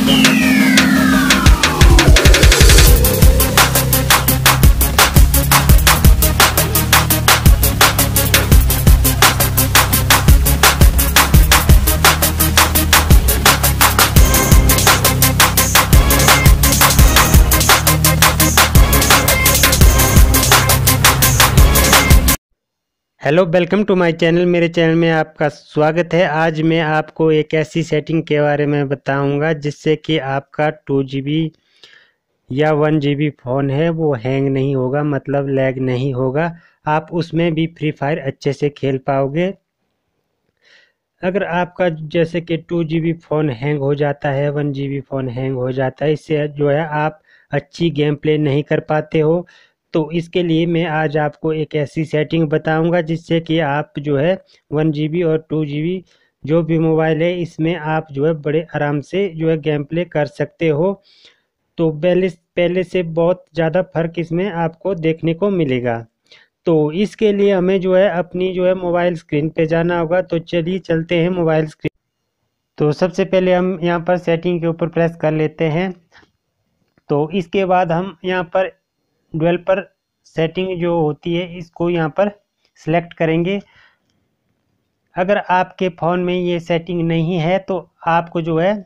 Hello, welcome to my channel. मेरे channel में आपका स्वागत है। आज मैं आपको एक ऐसी सेटिंग के बारे में बताऊंगा जिससे कि आपका 2 GB या 1 GB फ़ोन है वो हैंग नहीं होगा, मतलब लैग नहीं होगा। आप उसमें भी फ्री फायर अच्छे से खेल पाओगे। अगर आपका जैसे कि 2 GB फ़ोन हैंग हो जाता है, 1 GB फ़ोन हैंग हो जाता है, इससे जो है आप अच्छी गेम प्ले नहीं कर पाते हो। तो इसके लिए मैं आज आपको एक ऐसी सेटिंग बताऊंगा जिससे कि आप जो है 1 GB और 2 GB जो भी मोबाइल है इसमें आप जो है बड़े आराम से जो है गेम प्ले कर सकते हो। तो पहले से बहुत ज़्यादा फ़र्क इसमें आपको देखने को मिलेगा। तो इसके लिए हमें जो है अपनी जो है मोबाइल स्क्रीन पे जाना होगा। तो चलिए चलते हैं मोबाइल स्क्रीन। तो सबसे पहले हम यहाँ पर सेटिंग के ऊपर प्रेस कर लेते हैं। तो इसके बाद हम यहाँ पर डेवलपर सेटिंग जो होती है इसको यहाँ पर सिलेक्ट करेंगे। अगर आपके फ़ोन में ये सेटिंग नहीं है तो आपको जो है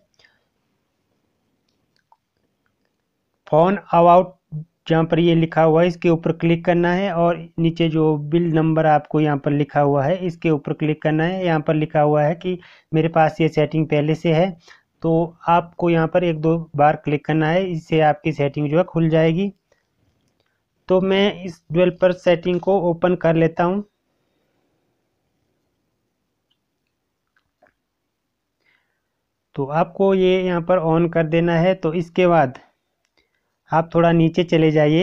फ़ोन अबाउट जहाँ पर ये लिखा हुआ है इसके ऊपर क्लिक करना है और नीचे जो बिल नंबर आपको यहाँ पर लिखा हुआ है इसके ऊपर क्लिक करना है। यहाँ पर लिखा हुआ है कि मेरे पास ये सेटिंग पहले से है, तो आपको यहाँ पर 1-2 बार क्लिक करना है, इससे आपकी सेटिंग जो है खुल जाएगी। तो मैं इस डेवलपर सेटिंग को ओपन कर लेता हूँ। तो आपको ये यहाँ पर ऑन कर देना है। तो इसके बाद आप थोड़ा नीचे चले जाइए।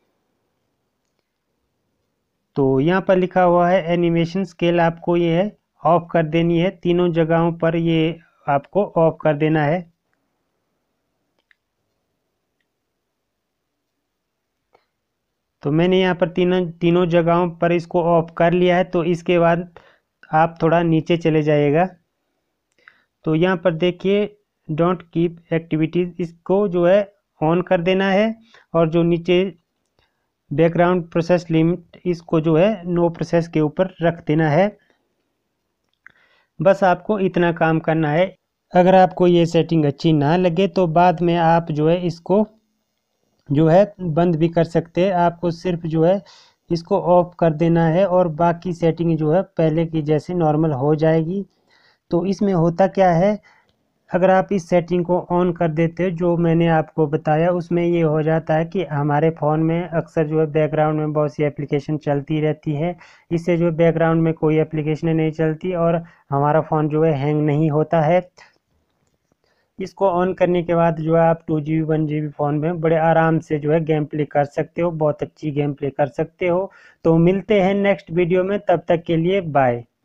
तो यहाँ पर लिखा हुआ है एनिमेशन स्केल, आपको ये है ऑफ कर देनी है। तीनों जगहों पर ये आपको ऑफ कर देना है। तो मैंने यहाँ पर तीनों जगहों पर इसको ऑफ कर लिया है। तो इसके बाद आप थोड़ा नीचे चले जाइएगा। तो यहाँ पर देखिए डोंट कीप एक्टिविटीज़, इसको जो है ऑन कर देना है। और जो नीचे बैकग्राउंड प्रोसेस लिमिट इसको जो है नो प्रोसेस के ऊपर रख देना है। बस आपको इतना काम करना है। अगर आपको ये सेटिंग अच्छी ना लगे तो बाद में आप जो है इसको जो है बंद भी कर सकते हैं। आपको सिर्फ जो है इसको ऑफ कर देना है और बाकी सेटिंग जो है पहले की जैसे नॉर्मल हो जाएगी। तो इसमें होता क्या है, अगर आप इस सेटिंग को ऑन कर देते हो जो मैंने आपको बताया, उसमें ये हो जाता है कि हमारे फ़ोन में अक्सर जो है बैकग्राउंड में बहुत सी एप्लीकेशन चलती रहती है। इससे जो बैकग्राउंड में कोई एप्लीकेशन नहीं चलती और हमारा फ़ोन जो है हैंग नहीं होता है। इसको ऑन करने के बाद जो है आप 2 GB 1 GB फ़ोन में बड़े आराम से जो है गेम प्ले कर सकते हो, बहुत अच्छी गेम प्ले कर सकते हो। तो मिलते हैं नेक्स्ट वीडियो में, तब तक के लिए बाय।